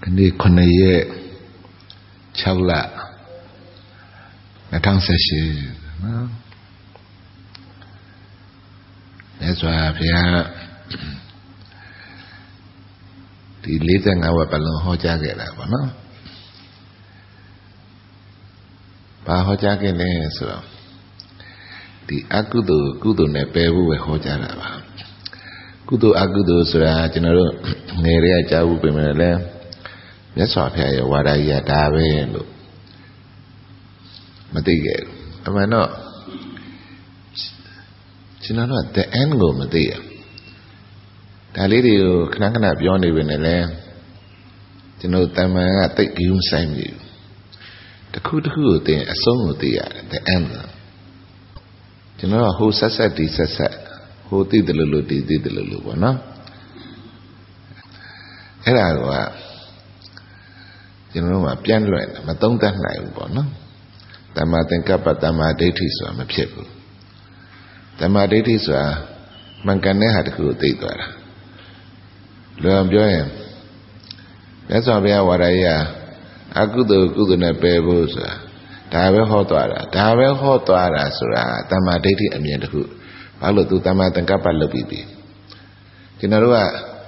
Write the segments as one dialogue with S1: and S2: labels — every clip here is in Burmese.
S1: 근데 코너에 차올라 나탕사시 내가 비야 이 리장아와 발론 호자게라 보나 바 호자게네 서 이 아구도 구도네 배우에 호자라 봐 구도 아구도ဆိုတာကျွန်တော်တို့ငယ်တွေကကြားဘူးပြင်မယ်လေမြတ်စွာဘုရားရဲ့ဝါဒကြီးကဒါပဲလို့မသိခဲ့ဘူးအမှန်တော့ကျွန်တော်တို့ the end ကိုမသိရဒါလေးတွေကိုခဏခဏပြောနေပြီနဲ့လေကျွန်တော်တမန်ကတိတ်ဂရုစိုက်မိဘူးတစ်ခုတစ်ခုကိုသိရင်အဆုံးကိုသိရတယ် the end ကျွန်တော်ကဟိုဆက်ဆက်ဒီဆက်ဆက်ဟိုသိတယ်လို့ဒီသိတယ်လို့ပေါ့နော်အဲ့ဒါကကျွန်တော်တို့ကပြန်လွယ်မသုံးသပ်နိုင်ဘူးပေါ့နော်တမ္မာသင်္ကပ္ပတမ္မာဒိဋ္ဌိဆိုတာမဖြစ်ဘူးတမ္မာဒိဋ္ဌိဆိုတာမှန်ကန်တဲ့ဟာတစ်ခုကိုသိသွားတာလွယ်အောင်ပြောရင်မြတ်စွာဘုရားဝါဒကြီးအကုသိုလ်ကုသိုလ်နဲ့ပယ်ဖို့ဆိုတာဒါပဲဟောသွားတာဆိုတာတမ္မာဒိဋ္ဌိအမြင်တစ်ခုဘာလို့သူတမ္မာသင်္ကပ္ပလုပ်ပြီးပြီကျွန်တော်တို့က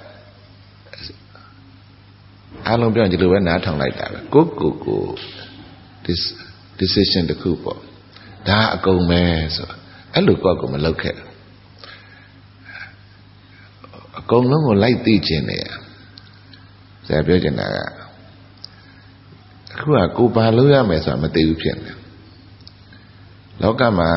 S1: အားလုံးပြောရင်ဒီလိုပဲနားထောင်လိုက်တာပဲကို decision တစ်ခုပေါ့ဒါအကုန်ပဲဆိုအဲ့လိုကိုမလုပ်ခဲ့အကုန်လုံးကိုလိုက်သိခြင်းနေရဆရာပြောချင်တာကအခုကကိုဘာလုပ်ရမယ်ဆိုတာမသိဘူးဖြစ်နေလောကမှာ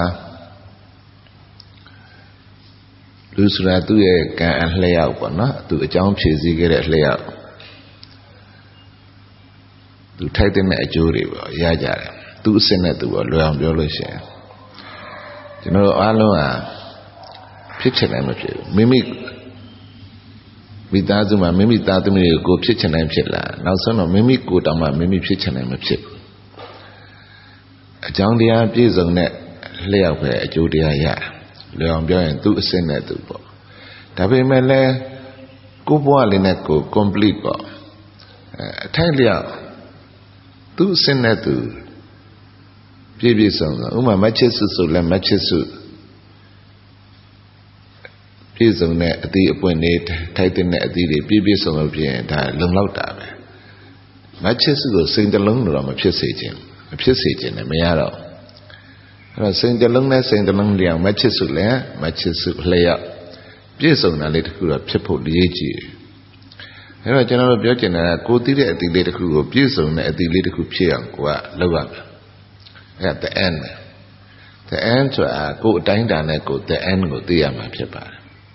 S1: လူဆိုတာသူ့ရဲ့ကံအလျောက်ပေါ့နော်သူအကြောင်းဖြည့်ဆည်းခဲ့တဲ့အလျောက်သူထိုက်တဲ့အကျိုးတွေပေါ့ရကြတယ်သူအစစ်နဲ့သူပေါ့လွယ်အောင်ပြောလို့ရှိရင်ကျွန်တော်အားလုံးကဖြစ်ချင်တယ်မဖြစ်ဘူးမိသားစုမှာမိမိသားသမီးတွေကိုဖြစ်ချင်တယ်ဖြစ်လာနောက်ဆုံးတော့မိမိကိုယ်တောင်မှမိမိဖြစ်ချင်တယ်မဖြစ်ဘူးအကြောင်းတရားပြည့်စုံတဲ့လျှောက်ပဲအကျိုးတရားရလွယ်အောင်ပြောရင်သူအစစ်နဲ့သူပေါ့ဒါပေမဲ့လည်းကိုယ်ဘဝလေးနဲ့ကို complete ပေါ့အထိုက်လျောက်သူအစစ်နဲ့သူပြည့်စုံတော့ဥမာမချစ်စုဆိုလည်းမချစ်စုပြည့်စုံတဲ့အသီးအပွင့်တွေထိုက်တဲ့အသီးတွေပြည့်စုံလို့ဖြစ်ရင်ဒါလုံလောက်တာပဲမချစ်စုကိုစိတ်တလုံးတော့မဖြစ်စေခြင်းနဲ့မရတော့အဲ့တော့စိတ်တလုံးနဲ့စိတ်တလုံးလျောက်မချစ်စုလည်းမချစ်စုလျောက်ပြည့်စုံတာလေးတစ်ခုတော့ဖြစ်ဖို့အရေးကြီးတယ်အဲ့တော့ကျွန်တော်တို့ပြောချင်တာကကိုသိတဲ့အသီးလေးတစ်ခုကိုပြည့်စုံတဲ့အသီးလေးတစ်ခုဖြစ်အောင်ကိုကလုပ်ရမယ်အဲ့ဒါ the end ဆိုတာကိုအတိုင်းတာနဲ့ကို the end ကိုသိရမှာဖြစ်ပါတယ်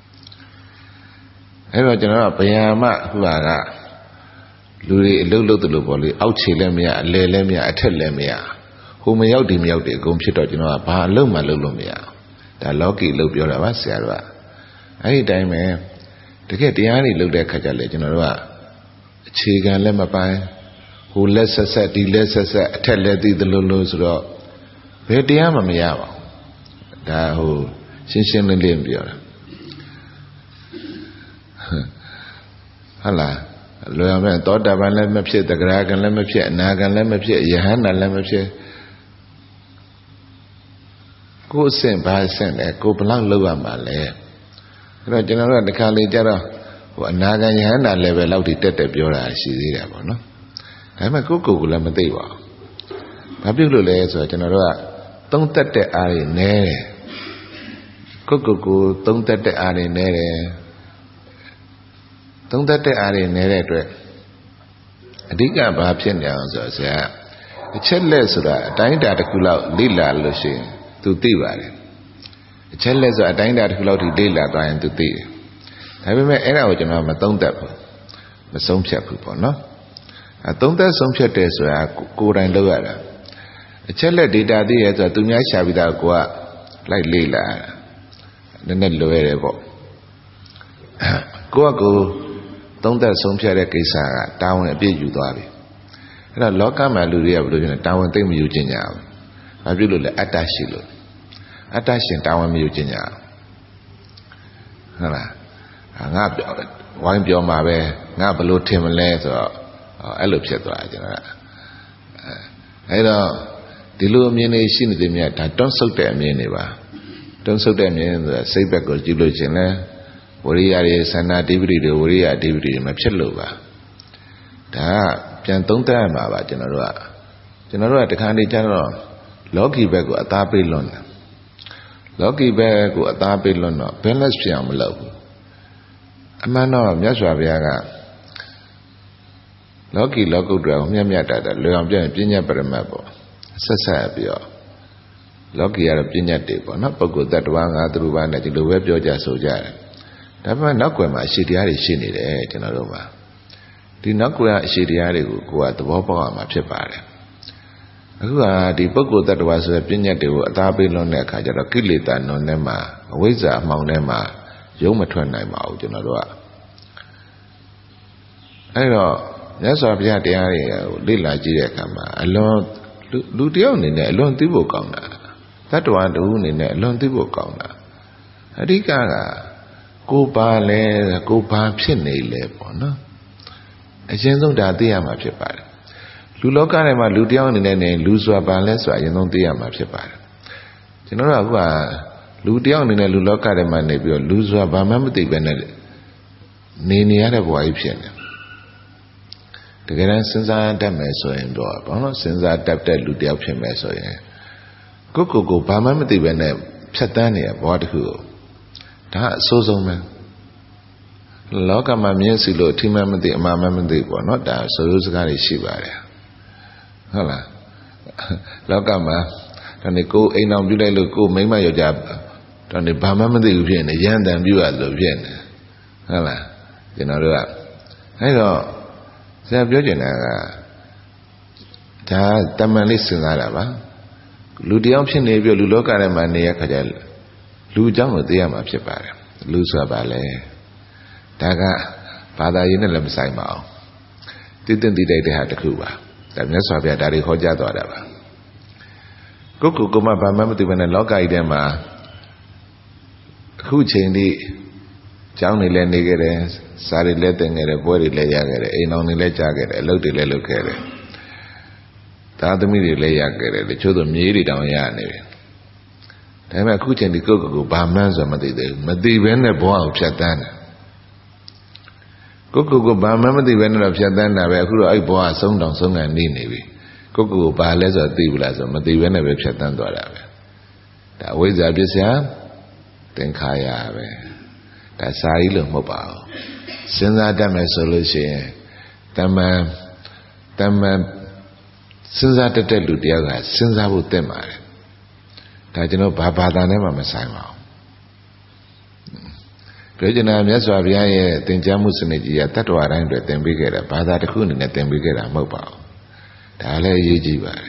S1: အဲ့တော့ကျွန်တော်ကဗျာမဟိုကလူတွေအလုပ်လုပ်တယ်လို့ပေါ့လေအောက်ခြေလည်းမရအလယ်လည်းမရအထက်လည်းမရဟိုမရောက်ဒီမရောက်ဒီအကုန်ဖြစ်တော့ကျွန်တော်ကဘာအလုပ်မှလုပ်လို့မရဒါလောကီအလုပ်ပြောတာပါဆရာတို့ကအဲ့ဒီတိုင်းပဲတကယ်တရားတွေလုပ်တဲ့အခါကျလေကျွန်တော်တို့ကအခြေခံလည်းမပိုင်းဟိုလက်ဆက်ဆက်ဒီလက်ဆက်ဆက်အထက်လက်သိသလိုလိုဆိုတော့ဘယ်တရားမှမရပါဘူးဒါဟိုရှင်းရှင်းလင်းလင်းပြောတာဟုတ်လားလွယ်အောင်မဲ့သောတာပန်လည်းမဖြစ်သဂရကံလည်းမဖြစ်အနာကံလည်းမဖြစ်ယဟန္တာလည်းမဖြစ်ကိုယ်အဆင့်ဘာအဆင့်လဲကိုဘလောက်လောက်ရမှာလဲအဲ့တော့ကျွန်တော်တို့ကတစ်ခါလေကြတော့ဟိုအနာကံယဟန္တာလည်းပဲလောက်ထိတက်ပြောတာရှိသေးတယ်ပေါ့နော်ဒါပေမဲ့ကိုလည်းမသိပါဘူးဘာဖြစ်လို့လဲဆိုတော့ကျွန်တော်တို့ကသုံးသက်တဲ့အားတွေနည်းတယ်ကိုသုံးသက်တဲ့အားတွေနည်းတယ်သုံးသက်တဲ့အားတွေနည်းတဲ့အတွက်အဓိကဘာဖြစ်နေအောင်ဆိုတော့ဆရာအချက်လက်ဆိုတာအတိုင်းအတာတစ်ခုလောက်လေ့လာလို့ရှိရင်သူသိပါတယ်အချက်လက်ဆိုအတိုင်းအတာတစ်ခုလောက်ထိလေ့လာသွားရင်သူသိတယ်ဒါပေမဲ့အဲ့ဒါကိုကျွန်တော်မသုံးသက်ဘူးမဆုံးဖြတ်ဘူးပေါ့နော်သုံးသက်ဆုံးဖြတ်တယ်ဆိုတာကိုယ်တိုင်လုပ်ရတာအချက်လက် data သိရဲဆိုတာသူများရှာပြီးသားကိုကလိုက်လေ့လာနည်းနည်းလွယ်တယ်ပေါ့ကိုသုံးသက်ဆုံးဖြတ်တဲ့ကိစ္စကတာဝန်အပြည့်ယူသွားပြီအဲ့တော့လောကမှာလူတွေကဘယ်လိုဖြစ်လဲတာဝန်သိမ့်မယူခြင်းကြဘူးဘာဖြစ်လို့လဲအတ္တရှိလို့အတ္တရှင်တာဝန်မယူခြင်းကြဟုတ်လားငါပြောဝိုင်းပြောမှာပဲငါဘယ်လိုထင်မလဲဆိုတော့အဲ့လိုဖြစ်သွားကျွန်တော်ကအဲ့တော့ဒီလိုအမြင်တွေရှိနေတယ်မြတ်ဒါတွန်းဆုပ်တဲ့အမြင်တွေပါတွန်းဆုပ်တဲ့အမြင်ဆိုတာစိတ်ဘက်ကိုကြည့်လို့ရှင်လဲဝရိယတွေသန္တာဓိပတိတွေဝရိယဓိပတိတွေမဖြစ်လို့ပါဒါကပြန်သုံးသပ်ရမှာပါကျွန်တော်တို့ကတခါနေကျတော့လောကီဘက်ကိုအသားပေးလွန်းတယ်လောကီဘက်ကိုအသားပေးလွန်းတော့ balance ဖြစ်အောင်မလုပ်ဘူးအမှန်တော့မြတ်စွာဘုရားကလောကီလောကုတ္တရာကိုမြတ်မြတ်တာလွယ်အောင်ပြောရင်ပညာပရမတ်ပေါ့ဆက်ဆက်ပြီးတော့လောကီကတော့ပညာတွေပေါ့နော်ပုဂ္ဂိုလ်တ attva ငါသူဘာနဲ့ဒီလိုပဲပြောကြဆိုကြတယ်ဒါပေမဲ့နောက်ွယ်မှာအရှိတရားတွေရှိနေတယ်ကျွန်တော်တို့မှာဒီနောက်ွယ်အရှိတရားတွေကိုကိုယ်ကသဘောပေါက်အောင်မှာဖြစ်ပါတယ်အခုကဒီပုဂ္ဂိုလ်တ attva ဆိုတဲ့ပညာတွေကိုအသားပေးလွန်းတဲ့အခါကျတော့ကိလေသာနုံထဲမှာအဝိဇ္ဇာအမှောင်ထဲမှာရုံးမထွက်နိုင်ပါဘူးကျွန်တော်တို့ကအဲ့တော့မြတ်စွာဘုရားတရားတွေကိုလေ့လာကြည့်တဲ့အခါမှာအလွန်လူတယောက်အနေနဲ့အလွန်သိဖို့ကောင်းတာတ attva တူအနေနဲ့အလွန်သိဖို့ကောင်းတာအဓိကကိုပါလဲကိုဘာဖြစ်နေလဲပေါ့နော်အရင်ဆုံးဒါသိရမှာဖြစ်ပါတယ်လူလောကထဲမှာလူတယောက်အနေနဲ့နေလူဆိုတာဘာလဲဆိုတာအရင်ဆုံးသိရမှာဖြစ်ပါတယ်ကျွန်တော်တို့အခုကလူတယောက်အနေနဲ့လူလောကထဲမှာနေပြီးတော့လူဆိုတာဘာမှမသိပဲနဲ့နေရတဲ့ဘဝကြီးဖြစ်နေတကယ်တမ်းစဉ်းစားတတ်မယ်ဆိုရင်တော့ဘာလို့စဉ်းစားတတ်တဲ့လူတယောက်ဖြစ်မယ်ဆိုရင်ကိုဘာမှမသိပဲနဲ့ဖြတ်တန်းနေရဘဝတစ်ခုကိုဒါအဆိုးဆုံးပဲလောကမှာမြင်စီလို့အထိမှမသိအမှားမှမသိပေါ့နော်ဒါဆိုရိုးစကားတွေရှိပါတယ်ဟုတ်လားလောကမှာဒါနဲ့ကိုအိမ်အောင်ပြုလိုက်လို့ကိုမိမယောက်ျားဒါနဲ့ဘာမှမသိဘူးဖြစ်နေရန်တန်ပြုရလို့ဖြစ်နေဟုတ်လားကျွန်တော်တို့ကအဲ့တော့ဆရာပြောချင်တာကဒါတမန်လေးစဉ်းစားတာပါလူတယောက်ဖြစ်နေပြီးလူလောကထဲမှာနေရခါကျလူအကြောင်းကိုသိရမှာဖြစ်ပါတယ်လူဆိုတာဘာလဲဒါကဘာသာရေးနဲ့လည်းမဆိုင်ပါဘူးသိတဲ့ဟာတစ်ခုပါဒါမြတ်စွာဘုရားဒါတွေဟောကြားသွားတာပါကိုမဘာမှမသိဘဲနဲ့လောကကြီးထဲမှာအခုချိန်ထိကျောင်းတွေလည်းနေခဲ့တယ်စာတွေလည်းသင်ခဲ့တယ်ပွဲတွေလည်းရခဲ့တယ်အိမ်အောင်တွေလည်းကြားခဲ့တယ်အလုပ်တွေလည်းလုပ်ခဲ့တယ်သားသမီးတွေလည်းရခဲ့တယ်တချို့ဆိုမြေးတွေတောင်ရနေပြီဒါပေမဲ့အခုချိန်ဒီကိုဘာမှန်းဆိုမသိသေးဘူးမသိဘဲနဲ့ဘဝကိုဖြတ်တန်းတယ်ကိုဘာမှမသိဘဲနဲ့တော့ဖြတ်တန်းတာပဲအခုတော့အဲ့ဘဝဆုံးတောင်ဆုံးကန်နေပြီကိုဘာလဲဆိုတော့သိဘူးလားဆိုမသိဘဲနဲ့ပဲဖြတ်တန်းသွားတာပဲဒါအဝိဇ္ဇာပစ္စယသင်္ခါရပဲဒါစာရီလို့မဟုတ်ပါဘူးစဉ်းစားတတ်မယ်ဆိုလို့ရှိရင်တမန်စဉ်းစားတတ်တဲ့လူတယောက်ကစဉ်းစားဖို့သင့်ပါတယ်ဒါကျွန်တော်ဘာသာနဲ့မှမဆိုင်ပါဘူးပြောချင်တာမြတ်စွာဘုရားရဲ့သင်ကြားမှုစနစ်ကြီးကတတ္တဝါတိုင်းအတွက်သင်ပေးခဲ့တာဘာသာတစ်ခုအနေနဲ့သင်ပေးခဲ့တာမဟုတ်ပါဘူးဒါလည်းအရေးကြီးပါတယ်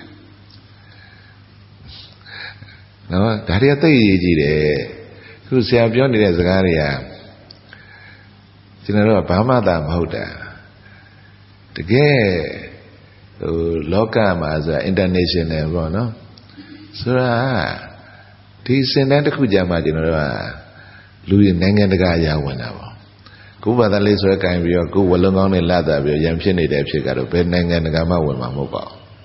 S1: နော်ဒါတွေကသိအရေးကြီးတယ်ခုဆရာပြောနေတဲ့စကားတွေကကျွန်တော်တို့ကဘာမှသာမဟုတ်တာတကယ်လောကမှာဆိုတာ international ပေါ့နော်ဆိုတာဒီစင်တန်းတစ်ခုကြာမှကျွန်တော်တို့ကလူရနိုင်ငံတကာအရာဝင်တာပေါ့ကိုယ်ဘာသာလေးဆွဲကင်ပြီးတော့ကိုယ်ဝလုံးကောင်းနဲ့လာတာပြီးရံဖြစ်နေတဲ့ဖြစ်ကတော့ဘယ်နိုင်ငံတကာမှဝင်မှာမဟုတ်ပါ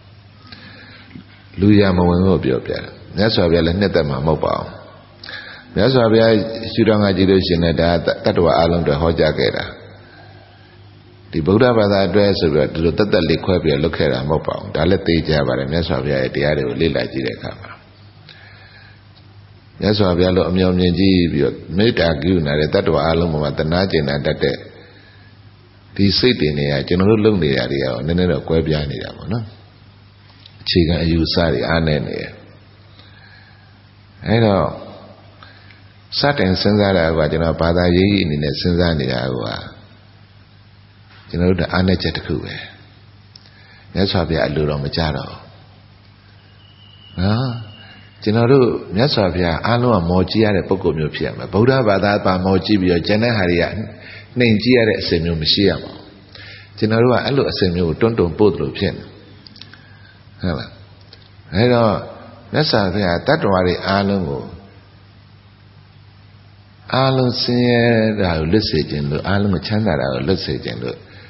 S1: ဘူးလူရမဝင်လို့ပြောပြတယ်မြတ်စွာဘုရားလည်းနှစ်သက်မှာမဟုတ်ပါဘူးမြတ်စွာဘုရားရှုတော်ငါကြည့်လို့ရှင်တဲ့ဒါတတ္တဝါအလုံးတွေဟောကြားခဲ့တာဒီဗုဒ္ဓဘာသာအတွက်ဆိုပြီးတော့ဒီလိုတသက်လေးခွဲပြီးလုပ်ခဲ့တာမဟုတ်ပါဘူးဒါလည်းသိကြပါတယ်မြတ်စွာဘုရားရဲ့တရားတွေကိုလေ့လာကြည့်တဲ့အခါမှာမြတ်စွာဘုရားလိုအမြော်မြင်ကြည့်ပြီးတော့မေတ္တာကရုဏာတဲ့တတ္တဝါအလုံးပေါ်မှာတနာကျင်နာတတ်တဲ့ဒီစိတ်တွေနေရကျွန်တော်တို့လုပ်နေရတွေရောနည်းနည်းတော့ကွဲပြားနေတာပေါ့နော်အခြေခံအယူဆတွေအားနည်းနေတယ်အဲတော့စတင်စဉ်းစားတာကကျွန်တော်ဘာသာရေးအနေနဲ့စဉ်းစားနေတာကကျွန်တော်တို့အားနည်းချက်တစ်ခုပဲမြတ်စွာဘုရားအလိုတော်မကြတော့နော်ကျွန်တော်တို့မြတ်စွာဘုရားအားလုံးကမော်ကြည့်ရတဲ့ပုဂ္ဂိုလ်မျိုးဖြစ်ရမယ်ဗုဒ္ဓဘာသာပါမော်ကြည့်ပြီးတော့ကျန်တဲ့ဟာတွေကနှိမ်ကြည့်ရတဲ့အစဉ်မျိုးမရှိရပါဘူးကျွန်တော်တို့ကအဲ့လိုအစဉ်မျိုးကိုတွန်းပို့လို့ဖြစ်နေဟုတ်လားအဲတော့မြတ်စွာဘုရားတတ္တဝါတွေအားလုံးကိုအားလုံးဆင်းရဲတာကိုလွတ်စေခြင်းလို့အားလုံးကိုချမ်းသာတာကိုလွတ်စေခြင်းလို့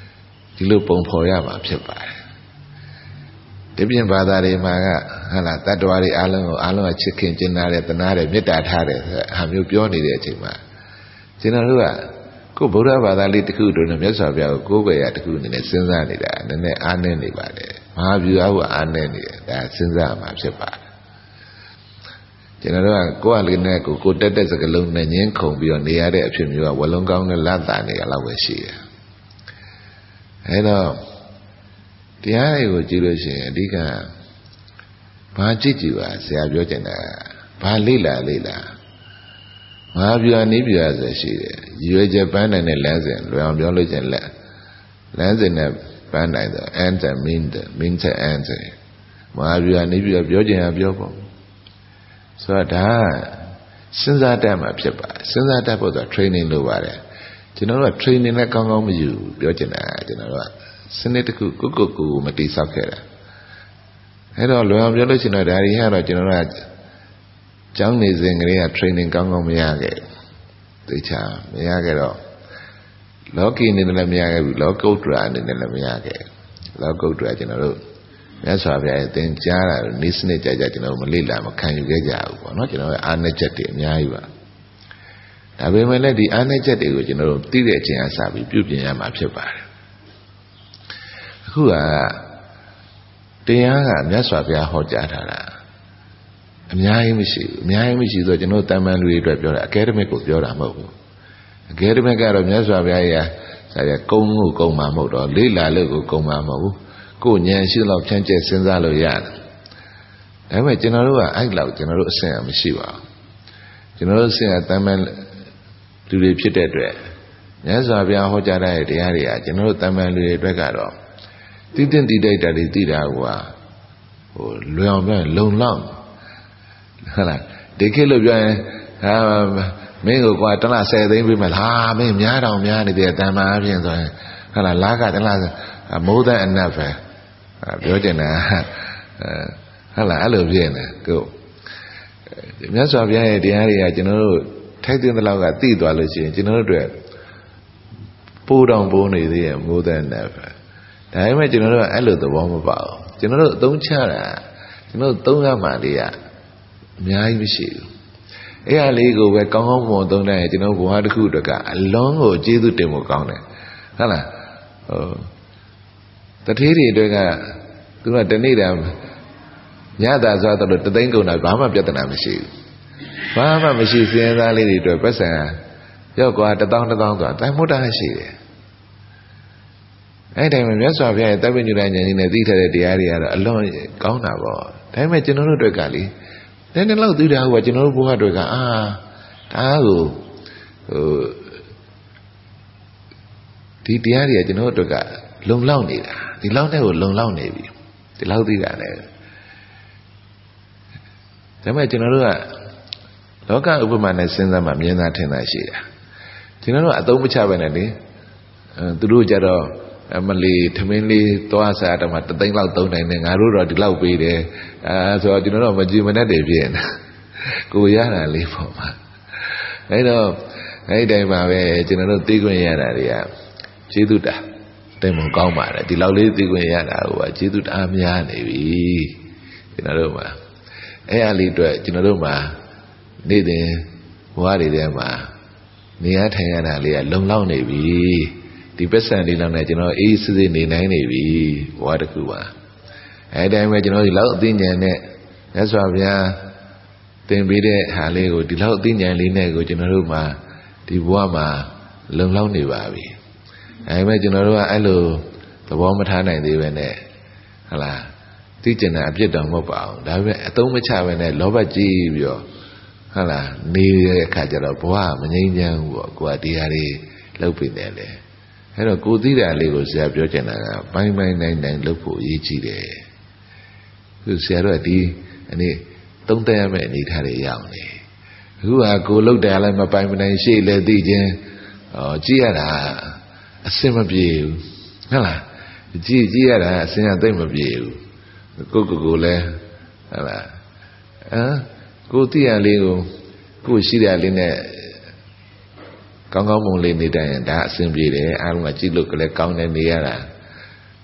S1: ဒီလိုပုံဖော်ရမှာဖြစ်ပါတယ်ဒီပြင်ဘာသာတွေမှာကဟာလားတတ္တဝါတွေအားလုံးကချစ်ခင်ကျင်နာတဲ့တနာတဲ့မေတ္တာထားတဲ့ဟာမျိုးပြောနေတဲ့အချိန်မှာကျွန်တော်တို့ကကိုဗုဒ္ဓဘာသာလေးတစ်ခုတို့နဲ့မြတ်စွာဘုရားကိုကိုးကွယ်ရတစ်ခုအနေနဲ့စဉ်းစားနေတာနည်းနည်းအားနည်းနေပါတယ်မဟာဗျူဟာကအားနည်းနေတယ်ဒါစဉ်းစားမှာဖြစ်ပါတယ်ကျွန်တော်တို့ကကိုယ့်အလေးနဲ့ကိုတက်တဲ့စကလုံးနဲ့ငင်းခုန်ပြီးတော့နေရတဲ့အဖြစ်မျိုးကဝလုံးကောင်းနဲ့လတ်တာနေရလောက်ပဲရှိတယ်အဲတော့တရားတွေကိုကြည့်လို့ရှိရင်အဓိကဘာကြည့်ကြည့်ပါဆရာပြောချင်တာဘာလေ့လာမဟာဗျူဟာနည်းဗျူဟာဆိုရှိတယ်ရွေချက်ပန်းနိုင်တဲ့လမ်းစဉ်လွယ်အောင်ပြောလို့ချင်းလမ်းစဉ်နဲ့ပန်းနိုင်တော့ end and mean to end မဟာဗျူဟာနည်းဗျူဟာပြောချင်တာပြောပေါ့ဆိုတော့ဒါစဉ်းစားတတ်မှာဖြစ်ပါစဉ်းစားတတ်ဖို့ဆို training လုပ်ပါတယ်ကျွန်တော်တို့က training နဲ့ကောင်းကောင်းမယူပြောချင်တာကျွန်တော်တို့ကစနစ်တစ်ခုကိုမတိဆောက်ခဲ့တာအဲ့တော့လွယ်အောင်ပြောလို့ရှိရင်တော့ဒါတွေကတော့ကျွန်တော်တို့ကကျောင်းနေစဉ်ကလေးက training ကောင်းကောင်းမရခဲ့သိချာမရခဲ့တော့လောကီအနေနဲ့လည်းမရခဲ့ဘူးလောကုတ္တရာအနေနဲ့လည်းမရခဲ့လောကုတ္တရာကျွန်တော်တို့မြတ်စွာဘုရားရဲ့သင်ကြားတာနေစနစ်ကြကျွန်တော်တို့မလေ့လာမခံယူခဲ့ကြဘူးပေါ့နော်ကျွန်တော်တို့အားနည်းချက်တွေအများကြီးပါဒါပေမဲ့လည်းဒီအားနည်းချက်တွေကိုကျွန်တော်တို့သိတဲ့အချိန်အစပြီးပြုပြင်ရမှာဖြစ်ပါတယ်အခုကတရားကမြတ်စွာဘုရားဟောကြားထားတာအများကြီးမရှိဆိုကျွန်တော်တန်မှန်လူတွေအတွက်ပြောတာအကယ်ဒမစ်ကိုပြောတာမဟုတ်ဘူးအကယ်ဒမစ်ကတော့မြတ်စွာဘုရားရဲ့ကုံကိုကုံမှာမဟုတ်တော့လေ့လာလို့ကိုကုံမှာမဟုတ်ဘူးကိုဉာဏ်ရှိလောက်ဖြန့်ကျက်စဉ်းစားလို့ရတယ်ဒါပေမဲ့ကျွန်တော်တို့ကအဲ့လောက်ကျွန်တော်တို့အဆင့်အမရှိပါဘူးကျွန်တော်တို့အဆင့်ကတန်မှန်လူတွေဖြစ်တဲ့အတွက်မြတ်စွာဘုရားဟောကြားတဲ့တရားတွေကကျွန်တော်တို့တန်မှန်လူတွေအတွက်ကတော့တိတိတိတိုက်တာတွေသိတာကလွယ်အောင်ပြောရင်လုံလောက်ဟုတ်လားဒီခေတ်လို့ပြောရင်မင်းကိုကွာတစ်လ10သိန်းပေးမယ်လားမင်းများတောင်များနေတယ်တန်မာအပြင်ဆိုရင်ဟုတ်လားလာကတစ်လမိုးတဲ့အနက်ပဲပြောချင်တာဟုတ်လားအဲ့လိုဖြစ်နေကိုမြတ်စွာဘုရားရဲ့တရားတွေကကျွန်တော်တို့ထိုက်တဲ့လောက်ကသိသွားလို့ရှိရင်ကျွန်တော်တို့အတွက်ပိုးတောင်ပိုးနေသေးရဲ့မိုးတဲ့အနက်ပဲဒါပေမဲ့ကျွန်တော်တို့ကအဲ့လိုသဘောမပေါက်ကျွန်တော်တို့အသုံးချတာကျွန်တော်တို့သုံးရမှလေးကအများကြီးမရှိဘူးအဲ့ဟာလေးကိုပဲကောင်းကောင်းမွန်သုံးတယ်ကျွန်တော်ဘဝတစ်ခုအတွက်ကအလုံးကိုကျေးဇူးတင်ဖို့ကောင်းတယ်ဟုတ်လားတထေးတွေအတွက်ကသူကတနေ့တည်းညတာဆိုတော့တသိန်းကုန်တာဘာမှပြဿနာမရှိဘူးဘာမှမရှိစင်းသားလေးတွေအတွက်ပတ်စံရောက်ကွာ1000ဆိုတာတိုင်းမို့တာရှိတယ်အဲ့တိုင်းမှာမြတ်စွာဘုရားရဲ့တပ္ပညုတဉာဏ်ကြီးနဲ့သိထားတဲ့တရားတွေကတော့အလွန်ကောင်းတာပေါ့ဒါပေမဲ့ကျွန်တော်တို့အတွက်ကလေနည်းနည်းလောက်သိတာဟိုကကျွန်တော်တို့ဘုရားတွေကဒါကိုဒီတရားတွေကကျွန်တော်တို့အတွက်ကလုံလောက်နေတာဒီလောက်နဲ့ကိုလုံလောက်နေပြီဒီလောက်သိတာနဲ့ဒါပေမဲ့ကျွန်တော်တို့ကလောကဥပမာနဲ့စဉ်းစားမှမြင်သာထင်သာရှိတာကျွန်တော်တို့အသုံးမချပဲနဲ့လေသူတို့ကြတော့အမလီထမင်းလေးသွားစားတော့မှ3သိန်းလောက်သုံးနိုင်တယ်ငါတို့တော့ဒီလောက်ပေးတယ်ဆိုတော့ကျွန်တော်တို့မကြည်မနဲ့တည်းဖြစ်နေကိုရတာလေးပေါ့မှာအဲ့တော့အဲ့ဒီတိုင်းပါပဲကျွန်တော်တို့သိခွင့်ရတာတွေကကျေးဇူးတာတိမ်မကောင်းပါတယ်ဒီလောက်လေးသိခွင့်ရတာဟိုကကျေးဇူးတအားများနေပြီကျွန်တော်တို့မှာအဲ့အလေးအတွက်ကျွန်တော်တို့မှာနေ့စဉ်ဘဝတွေထဲမှာနေရထိုင်ရတာလေးကလုံလောက်နေပြီဒီပစ္စံဒီလောက်နဲ့ကျွန်တော်အေးစစ်စစ်နေနိုင်နေပြီဘဝတစ်ခုပါအဲ့တိုင်းပဲကျွန်တော်ဒီလောက်အသိဉာဏ်နဲ့မြတ်စွာဘုရားသင်ပေးတဲ့ဟာလေးကိုဒီလောက်အသိဉာဏ်လေးနဲ့ကိုကျွန်တော်တို့မှာဒီဘဝမှာလုံလောက်နေပါပြီအဲ့မဲ့ကျွန်တော်တို့ကအဲ့လိုသဘောမထားနိုင်သေးပဲနဲ့ဟလာသိကျင်တာအပြစ်တော်မဟုတ်ပါဘူးဒါပေမဲ့အသုံးမချပဲနဲ့လောဘကြီးပြီးတော့ဟလာနေတဲ့အခါကျတော့ဘဝမငြိမ်းချမ်းဘူးပေါ့ကိုကတရားတွေလုပ်ပြီးတယ်လေအဲ့တော့ကိုသိတာလေးကိုဆရာပြောချင်တာကပိုင်းနိုင်လုပ်ဖို့အရေးကြီးတယ်ခုဆရာတို့ကဒီအနေသုံးသပ်ရမယ့်အနေထားတွေရောက်နေအခုကကိုလုတ်တယ်လည်းမပိုင်မနိုင်ရှေ့လေသိချင်းကြည့်ရတာအစင်မပြေဘူးဟုတ်လားကြည့်ရတာအစင်ကသိမ့်မပြေဘူးကိုလည်းဟုတ်လားကိုသိရလေးကိုရှိတဲ့လေးနဲ့ကောင်းကောင်းမွန်လေးနေတိုင်းဒါအဆင်ပြေတယ်အားလုံးကကြည့်လို့ကလေးကောင်းနေနေရတာ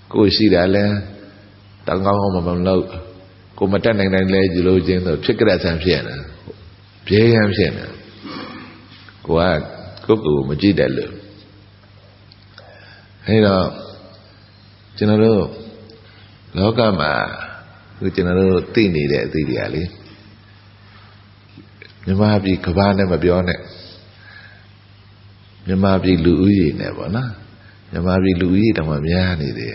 S1: Cô si đã lên tao ngon mà bằng lâu cô mà tranh này lên gì lâu trên rồi thích cái đại sản phẩm này dễ làm chuyện này cô mà chỉ để lừa hay là cho nó đâu nó cả mà cứ cho nó đâu tin đi à lý nhưng mà vì các bạn này mà biểu này nhưng mà vì lưu ý này bọn nó nhưng mà vì lưu ý đồng mà mía này đi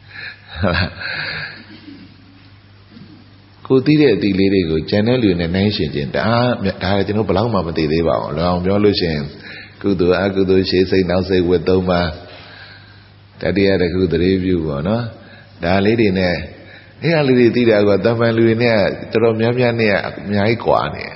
S1: cô tí đấy tí lấy đấy cô channel lừa này này chuyện chuyện đã là cho nó bảo mà tí đấy bảo là ông nói luôn chuyện cứ tôi sẽ xây nào xây quên đâu mà ta đi ra cứ tôi review vào nó đã lấy đi nè cái lấy đi tí đã còn tâm anh lừa nè tôi nhắm nè nhái quả nè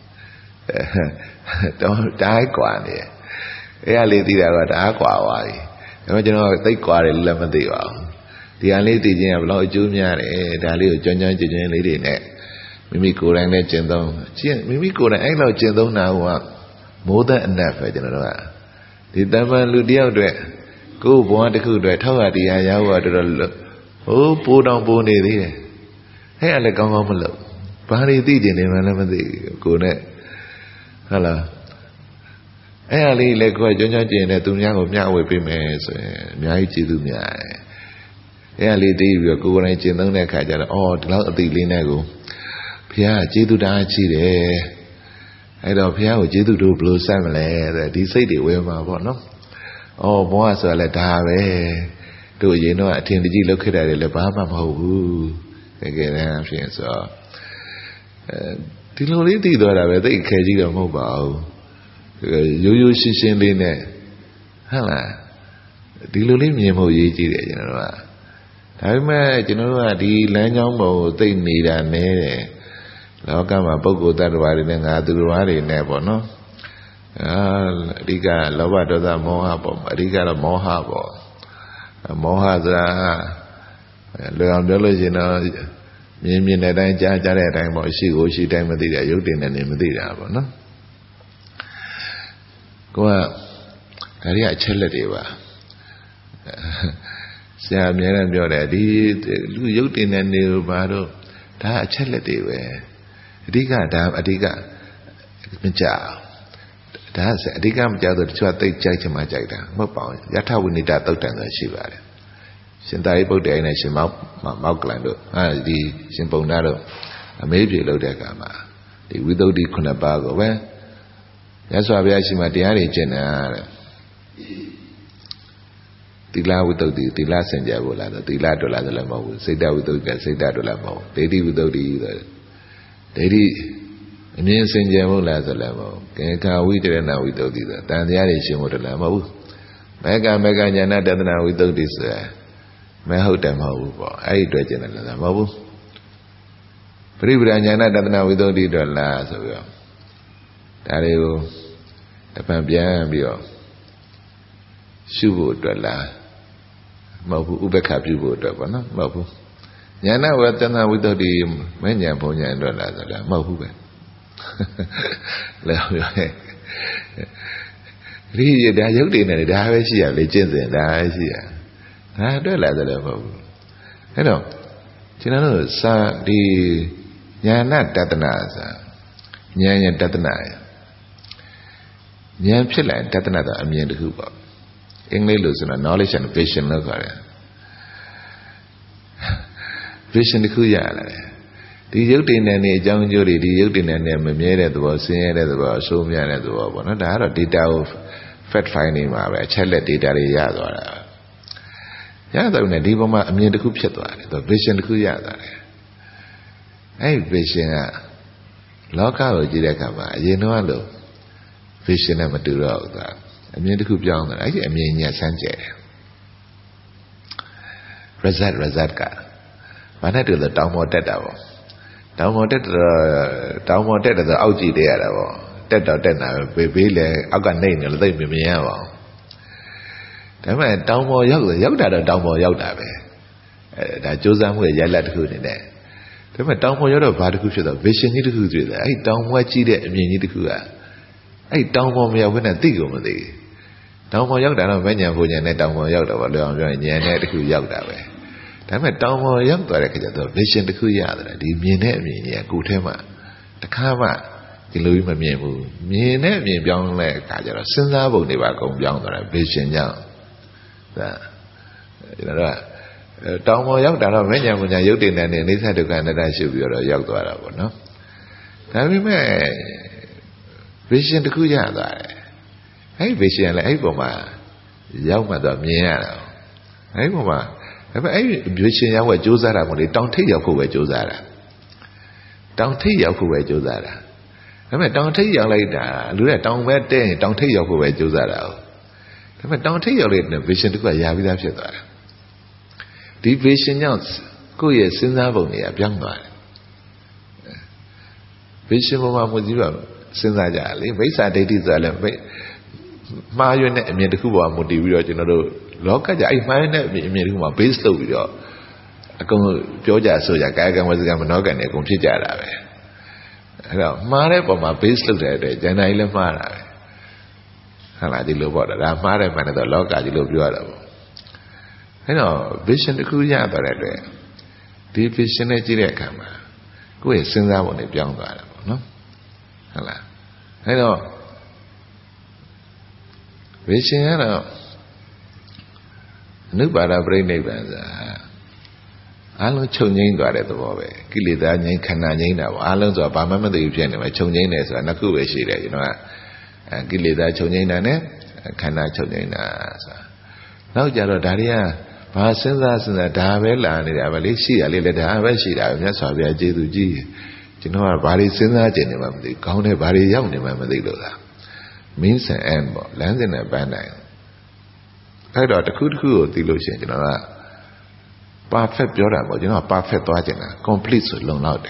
S1: trái quả nè cái lấy tí đã còn đá quả vậy nhưng mà cho nó tới quả để làm cái gì vậy thì anh lấy tiền nhà lo chú nhà này đã lấy cho nhau lấy đi nè mình cố gắng lên truyền thông mình cố gắng anh lo truyền thông nào mà mỗi thứ anh phải cho nó đó thì ta mà lưu điệu rồi cô bỏ được cứ rồi thâu thì ai giáo rồi bố đông bố này đi hay là con ngon mà lộc ba đi tí tiền này mà làm gì cô này hay là ấy là lấy coi cho nhau chuyện này tụi nhau cùng nhau về bên mẹ nhảy chỉ tụi nhà ấy là đi việc cô này chuyện đó này khai ra là thì nó tỷ lệ này cô phía chỉ tụi đã chỉ để ấy đó phía của chỉ tụi đồ blue sai mà lại đi xây để quên mà bọn nó mua sợ là đa về tụi gì nó thiên đi lúc khi đây là bá mà hầu cái này chuyện sợ thì lúc đấy thì tôi là về tới cái gì đó không bảo yo xin lên nè hay là đi lúc đấy nhiều màu gì chỉ để cho nó là thấy mà cho nó là đi lấy nhóm màu tên nì đàn nè đó cả mà bốc cô ta rồi này ngã từ rồi nè bọn nó đi cả lâu bà đó là moha bọn đi cả là moha bọn moha ra lừa đó là gì nó miền này đang cha này đang mọi sự sự đang mà đi ra yếu tiền này mà đi ra bọn nó có cái này chết là đi bà xem nhớ làm điều này đi lúc yếu tiền này nhiều mà đâu đã chết là đi về đi cả mình chào đã sẽ đi cả mình chào rồi cho tay chạy cho mà chạy ra mất bảo giá thao bên đi đã tàu tràn rồi xí vào hiện tại bầu trời này sẽ máu lại được đi xem bầu na được mấy việc lâu đẹp cả mà thì quý tôi đi con ba của bé giá xoa bây giờ mà tiền thì trên tỷ la quý tôi thì tỷ la sinh ra vô là tỷ la đô la là màu xây đa quý tôi cả xây đa đô la màu để đi quý tôi đi rồi để đi nên sinh ra vô là màu cái cao quý thế nào quý tôi thì rồi tan giá thì xem một là màu mấy cái nhà na đặt nào quý tôi thì rồi mấy hậu trầm hậu bỏ ai đuổi trên là màu bây giờ nhà na đặt nào quý tôi đi rồi là rồi ta đều tập làm bien bây giờ sư phụ rồi là màu phụ ube khắp sư phụ rồi nó màu phụ nhà nào vậy ta nào với tôi đi mấy nhà phụ nhà rồi là màu phụ vậy là rồi đi đã giống đi này đã với gì à lấy trên rồi đã với gì à đó là màu phụ thấy không cho nên là sao đi nhà na đặt na sao nhà đặt na nhàဖြစ်lạiတတ်နာတာအမြင်တစ်ခုပေါ့အင်္ဂလိပ်လိုဆိုတော့ knowledge and vision လို့ခေါ်တယ် vision တစ်ခုရလာတယ်ဒီရုပ်တည်နေနေအကြောင်းအကျိုးတွေဒီရုပ်တည်နေနေမမြဲတဲ့သဘောဆင်းရဲတဲ့သဘောအဆိုးမြတဲ့သဘောပေါ့နော်ဒါကတော့ data ကို fact finding မှာပဲအချက်လက် data တွေရသွားတာရတော့ねဒီပုံမှာအမြင်တစ်ခုဖြစ်သွားတယ်သူ vision တစ်ခုရသွားတယ်အဲ့ vision ကလောကကိုကြည့်တဲ့အခါမှာအရင်တော့လို့vision နဲ့မတူတော့ဘူးသာအမြင်တစ်ခုပြောင်းသွားတယ်အဲ့ဒီအမြင်ညာဆန်းကျဲတယ် result ကဘာနဲ့တူလဲတောင်းပေါ်တက်တာပေါ့တောင်းပေါ်တက်တော့အောက်ကြည့်တဲ့ရတာပေါ့တက်တော့တက်တာပဲဘေးလေအောက်ကနေနေလို့သိမမြင်ရပါဘူးဒါပေမဲ့တောင်းပေါ်ရောက်တာတော့တောင်းပေါ်ရောက်တာပဲဒါစူးစမ်းမှုရဲ့ရလဒ်တစ်ခုနေတယ်ဒါပေမဲ့တောင်းပေါ်ရောက်တော့ဘာတစ်ခုဖြစ်တော့ vision ကြီးတစ်ခုတွေ့တယ်အဲ့တောင်းပေါ်ကြည့်တဲ့အမြင်ကြီးတစ်ခုကအဲ့တောင်းပေါ်မရောက်ဘဲနဲ့သိကုန်မသိတောင်းပေါ်ရောက်တာတော့မဉဏ်ဘုံဉဏ်နဲ့တောင်းပေါ်ရောက်တော့ဗောလောအောင်ပြောရင်ဉာဏ်နဲ့တခုရောက်တာပဲဒါပေမဲ့တောင်ပေါ်ရောက်သွားတဲ့ခါကျတော့ vision တစ်ခုရတယ်ဒီမြင်တဲ့အမြင်ကြီးကိုယ်ထဲမှာတခါမှဒီလိုကြီးမမြင်ဘူးမြင်တဲ့အမြင်ပြောင်းလဲအခါကျတော့စဉ်းစားပုံတွေပါအကုန်ပြောင်းသွားတယ် vision ကြောင့်ဒါကျွန်တော်တောင်ပေါ်ရောက်တာတော့မဉ္ဇဉ်ပညာရုပ်တည်တဲ့နေသဒုက္ခအနတ္တရှုပြီးတော့ရောက်သွားတာပေါ့နော်ဒါပေမဲ့ vision တစ်ခုရသွားတယ်အဲ့ vision လည်းအဲ့ပုံမှာရောက်မှတော့မြင်ရတာအဲ့ပုံမှာဒါပေမဲ့အဲ့ vision ရောက်ဖို့ကြိုးစားတာမဟုတ်လေတောင်ထိပ်ရောက်ဖို့ပဲကြိုးစားတာတောင်ထိပ်ရောက်ဖို့ပဲကြိုးစားတာဒါပေမဲ့တောင်ထိပ်ရောက်လိုက်တာလူကတောင်ပဲတဲရင်တောင်ထိပ်ရောက်ဖို့ပဲကြိုးစားတာဒါပေမဲ့တောင်ထိပ်ရောက်လိုက်တဲ့ vision တစ်ခုကရပြီးသားဖြစ်သွားတာဒီ vision ကြောင့်ကိုယ့်ရဲ့စဉ်းစားပုံတွေကပြောင်းသွားတယ် vision ပေါ်မှာမူကြည့်ပါစဉ်းစားကြလေမိစ္ဆာဒိဋ္ဌိဆိုတာလည်းမှားရွံ့တဲ့အမြင်တစ်ခုပေါ်မှာမူတည်ပြီးတော့ကျွန်တော်တို့လောကကြအဲ့မှားရွံ့တဲ့အမြင်တစ်ခုမှာ base လုပ်ပြီးတော့အကုန်ပြောကြဆိုကြကာယကံဝစီကံမနောကံတွေအကုန်ဖြစ်ကြတာပဲအဲ့တော့မှားတဲ့ပုံမှာ base လုပ်တဲ့အတွက်ဉာဏ်တိုင်းလည်းမှားတာပဲဟုတ်လားဒီလိုပေါ့ဒါမှားတယ်မှန်တယ်တော့လောကကြီးလို့ပြောရတာပေါ့အဲ့တော့ vision တစ်ခုရသွားတဲ့အတွက်ဒီ vision နဲ့ကြည့်တဲ့အခါမှာကိုယ့်ရဲ့စဉ်းစားပုံတွေပြောင်းသွားတာပေါ့နော်ဟုတ်လားအဲ့တော့ vision ကတော့အနုပါဒပြိဋိဘံဆိုတာအလုံးချုပ်ငိမ့်သွားတဲ့သဘောပဲကိလေသာငြိမ်းခန္ဓာငြိမ်းတာပေါ့အလုံးဆိုတာဘာမှမသိဘူးဖြစ်နေမှာချုပ်ငိမ့်တယ်ဆိုတာနှစ်ခုပဲရှိတယ်ကျွန်တော်ကကိလေသာချုပ်ငိမ့်တာနဲ့ခန္ဓာချုပ်ငိမ့်တာဆိုတာနောက်ကြတော့ဒါတွေကဘာစဉ်းစားဒါပဲလာနေတာပဲလေရှိရလေလေဒါပဲရှိတာပဲမြတ်စွာဘုရားကျေးဇူးကြီးကျွန်တော်ကဘာတွေစဉ်းစားကြနေမှမသိခေါင်းထဲဘာတွေရောက်နေမှမသိလို့လား means and end ပေါ့လမ်းစဉ်နဲ့ပန်းတိုင်းအဲ့တော့တစ်ခုတစ်ခုကိုသိလို့ရှိရင်ကျွန်တော်က perfect ပြောတာပေါ့ကျွန်တော်က perfect သွားချင်တာ complete ဆိုလုံလောက်တယ်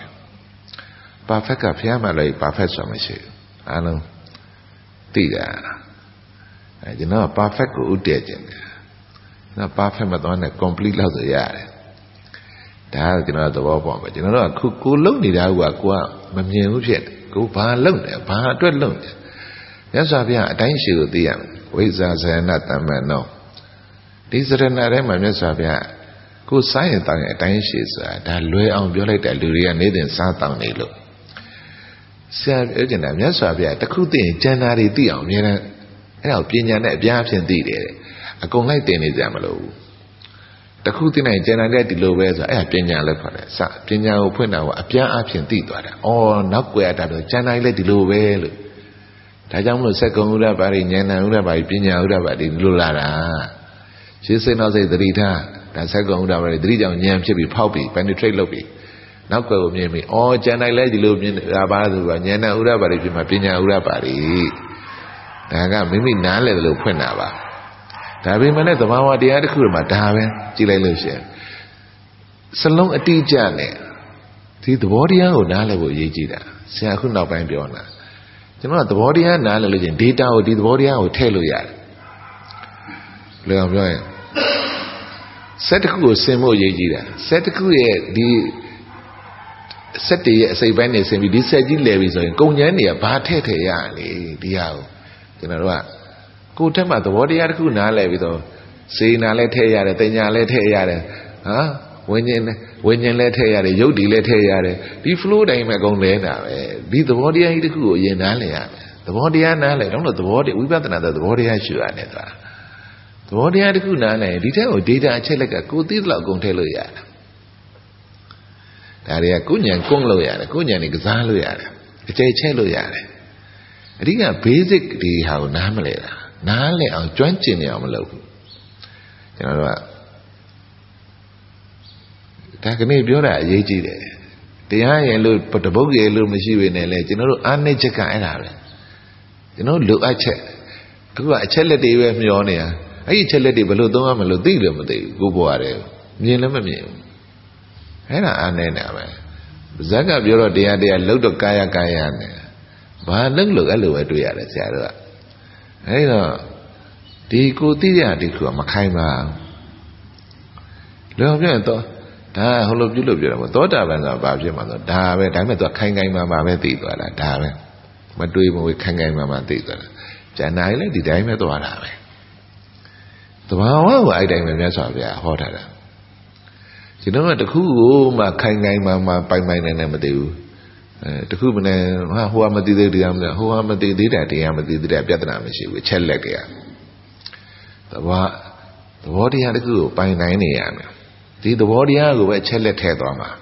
S1: perfect ကဖျားမှလည်း perfect ဆိုမှရှိဘူးအားလုံးသိတာကျွန်တော်က perfect ကိုဥတည်ချင်တယ်နော် perfect မသွားနဲ့ complete လောက်ဆိုရတယ်ဒါကကျွန်တော်သဘောပေါက်ပဲကျွန်တော်တို့ကကိုလုံနေတာကကိုကမမြင်ဘူးဖြစ်တယ်ကိုဘာလုံတယ်ဘာအတွက်လုံတယ်မြတ်စွာဘုရားအတိုင်းရှိကိုသိရမယ်ဝိဇ္ဇာဇရဏတမ္မနောဒီစရဏထဲမှာမြတ်စွာဘုရားကိုစားရင်တောင်းရင်အတိုင်းရှိဆိုတာဒါလွယ်အောင်ပြောလိုက်တဲ့လူတွေကနေတဲ့စားတောင်းနေလို့ဆရာပြောချင်တာမြတ်စွာဘုရားတခုသိရင်ကျန်တာတွေသိအောင်အများနဲ့အဲ့ဒါကိုပညာနဲ့အပြားဖြင့်သိတယ်အကုန်လိုက်တင်နေကြမလို့တခုသိနိုင်ကျန်တဲ့ဒီလိုပဲဆိုအဲ့ဒါပညာလည်းခေါ်တယ်စပညာကိုဖွင့်တာကအပြားအဖြင့်သိသွားတာအော်နောက်ွယ်တာတော့ကျန်တိုင်းလည်းဒီလိုပဲလို့ဒါကြောင့်မလို့စက္ကုံဥရပါရိဉာဏဥရပါရိပညာဥရပါရိဒီလိုလာတာရှင်းစိတ်နောက်စိတ်သတိထားဒါစက္ကုံဥရပါရိသတိကြောင့်ဉာဏ်ဖြစ်ပြီးဖောက်ပြီး penetrate လုပ်ပြီးနောက်ွယ်ကိုမြင်ပြီးအော်ကျန်တိုင်းလည်းဒီလိုမြင်တာပါဆိုတော့ဉာဏဥရပါရိဖြစ်မှာပညာဥရပါရိဒါကမိမိနားလည်တယ်လို့ဖွင့်တာပါဒါပေမဲ့လည်းသဘာဝတရားတစ်ခုမှဒါပဲကြည့်လိုက်လို့ရှိရင်စလုံးအတိအကျနဲ့ဒီသဘောတရားကိုနားလည်ဖို့အရေးကြီးတာဆရာခုနောက်ပိုင်းပြောတာကျွန်တော်ကသဘောတရားနားလည်လို့ရှိရင် data ကိုဒီသဘောတရားကိုထည့်လို့ရတယ်လေအောင်ပြောရင် set တစ်ခုကိုဆင်ဖို့အရေးကြီးတာ set တစ်ခုရဲ့ဒီ set တည်းရဲ့အစိပ်ပိုင်းနဲ့ဆင်ပြီးဒီ set ကြီးလဲပြီဆိုရင်ကုန်ကျန်းတွေကဘာထည့်ထည့်ရလေဒီဟာကိုကျွန်တော်တို့ကကိုယ်ထက်မှသဘောတရားတစ်ခုနားလည်ပြီးတော့စေနာလည်းထည့်ရတယ်တင်ညာလည်းထည့်ရတယ်ဟာဝိညာဉ်လည်းထည့်ရတယ်ယုတ်ဒီလည်းထည့်ရတယ်ဒီ flow တိုင်းမှာအကုန်လဲတာပဲဒီသဘောတရားကြီးတစ်ခုကိုအရင်နားလည်ရမယ်သဘောတရားနားလည်တော့သဘောတရားဝိပဿနာသဘောတရားရှုရတယ်ဆိုတာသဘောတရားတစ်ခုနားလည်ဒီထက်ကို data အချက်လက်ကကိုသိသလောက်အကုန်ထည့်လို့ရတယ်ဒါတွေကကိုဉာဏ်ကုန်းလို့ရတယ်ကိုဉာဏ်นี่ကစားလို့ရတယ်အကျယ်ချဲ့လို့ရတယ်အဓိက basic ဒီဟာကိုနားမလဲတာနားလည်အောင်ကျွမ်းကျင်နေအောင်မလုပ်ဘူးကျွန်တော်တို့ကဒါကနေ့ပြောတာအရေးကြီးတယ်တရားရဲ့လို့တပုတ်ရဲ့လို့မရှိပေနဲ့လေကျွန်တော်တို့အားနည်းချက်ကအဲ့ဒါပဲကျွန်တော်လိုအပ်ချက်အခုကအချက်လက်တွေပဲမျောနေတာအဲ့ဒီအချက်လက်တွေဘယ်လိုသုံးရမလို့သိလို့မသိဘူးကိုပေါ်ရတယ်မြင်လည်းမမြင်ဘူးအဲ့ဒါအားနည်းနေတာပဲဇက်ကပြောတော့တရားလှုပ်တော့ကာယနဲ့ဘာလှုပ်လို့အဲ့လိုပဲတွေ့ရတယ်ဆရာတို့ကအဲ့တော့ဒီကိုသိရဒီခုကမခိုင်းပါလောပြောရင်တော့ဒါဟိုလိုပြုလို့ပြောတာပေါ့သောတာပန်ဆိုတာဘာဖြစ်မှာဆိုဒါပဲဒါပေမဲ့သူခိုင်းမှာပဲသိသွားတာဒါပဲမတွေးမဝေခိုင်းမှာသိသွားတာကျန်နိုင်လေဒီတိုင်းပဲသွားတာပဲသဘာဝကိုအဲ့တိုင်းပဲမြတ်စွာဘုရားဟောထားတာကျွန်တော်ကတခုကိုမှခိုင်ခိုင်မာမာပိုင်ပိုင်နိုင်မသိဘူးတခုမနဲ့ဟာဟိုကမသိသေးတယ်တရားမသိဟိုကမသိသေးတယ်တရားမသိသေးတယ်ပြဿနာမရှိဘူးချက်လက်ကရသဘောတရားတခုကိုပိုင်နိုင်နေရမယ်ဒီသဘောတရားကိုပဲချက်လက်ထည့်သွားမှာ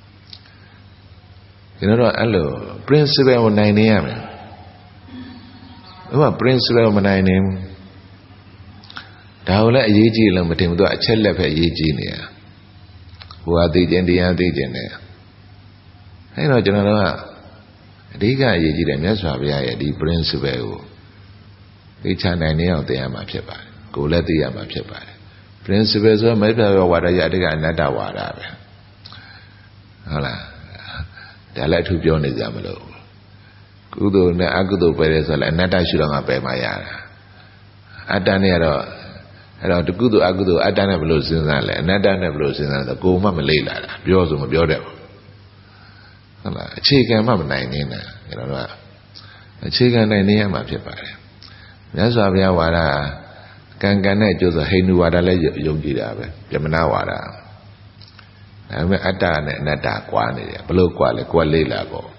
S1: ကျွန်တော်တို့အဲ့လို principle ကိုနိုင်နေရမယ်ဥပမာ principle မနိုင်နေဘူးဒါကိုလည်းအရေးကြီးလို့မတင်ဘူးသူကအချက်လက်ပဲအရေးကြီးနေရဟိုဟာသိခြင်းတရားသိခြင်းနဲ့အဲ့တော့ကျွန်တော်တို့ကအဓိကအရေးကြီးတယ်မြတ်စွာဘုရားရဲ့ဒီ principle ကိုသိချနိုင်နေအောင်သိရမှာဖြစ်ပါတယ်ကိုယ်လည်းသိရမှာဖြစ်ပါတယ် principle ဆိုမိစ္ဆာဝါဒရအဓိကအနတ္တဝါဒပဲဟုတ်လားဒါလည်းအထူးပြောနေကြမလို့ကုသိုလ်နဲ့အကုသိုလ်ပဲလဲဆိုလည်းအနတ္တရှုတော့ငါပဲမှရတာအတ္တနဲ့ကတော့အဲ့တော့ကုသိုလ်အကုသိုလ်အတ္တနဲ့ဘယ်လိုစဉ်းစားလဲအနတ္တနဲ့ဘယ်လိုစဉ်းစားလဲကိုယ်မှမလေ့လာတာပြောဆိုမပြောတတ်ဘူးဟုတ်လားအခြေခံမှမနိုင်နေတာကျွန်တော်တို့ကအခြေခံနိုင်နေရမှာဖြစ်ပါတယ်မြတ်စွာဘုရားဝါဒကံနဲ့ကျိုးဆိုဟိန္ဒူဝါဒလည်းယုံကြည်တာပဲပြမနာဝါဒဒါပေမဲ့အတ္တနဲ့အနတ္တကွာနေတယ်ဘလို့ကွာလဲကိုယ်လေ့လာပေါ့